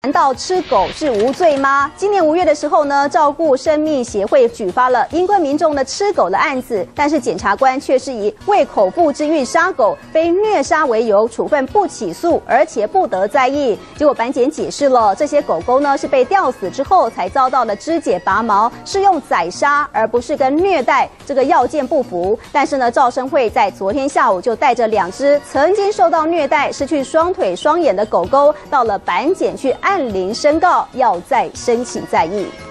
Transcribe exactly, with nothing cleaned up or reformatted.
难道吃狗是无罪吗？今年五月的时候呢，照顾生命协会举发了因归民众的吃狗的案子，但是检察官却是以为口腹之欲杀狗、非虐杀为由，处分不起诉，而且不得再议。结果板检解释了，这些狗狗呢是被吊死之后才遭到了肢解拔毛，是用宰杀而不是跟虐待这个要件不符。但是呢，赵生慧在昨天下午就带着两只曾经受到虐待、失去双腿双眼的狗狗，到了板检去按铃申告，要再申请再议。